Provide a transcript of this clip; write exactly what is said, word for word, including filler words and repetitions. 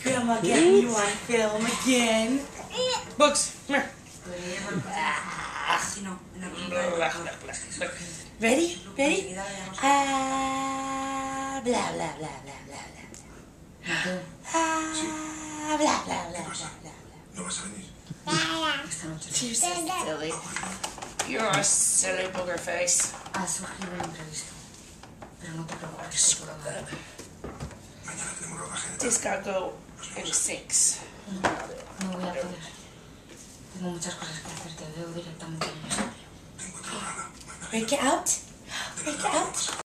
film again. You want film again? Books, come here. Ready? Ready? Ah, blah, blah, blah, blah, blah, blah. Ah, blah, blah, blah, blah, blah. ¿No vas a venir? You're so silly. You're a silly booger face. Ha surgido el imprevisto. Pero no te preocupes. Screw that. Mañana tenemos rodaje de This gotta go in six. No voy a poder. Tengo muchas cosas que hacer. Te veo directamente en el estudio. Tengo otra hora. Break it out. Break it out.